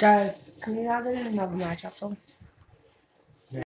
ဒါခလေးရတဲ့နောက်မှာချက်ဆုံး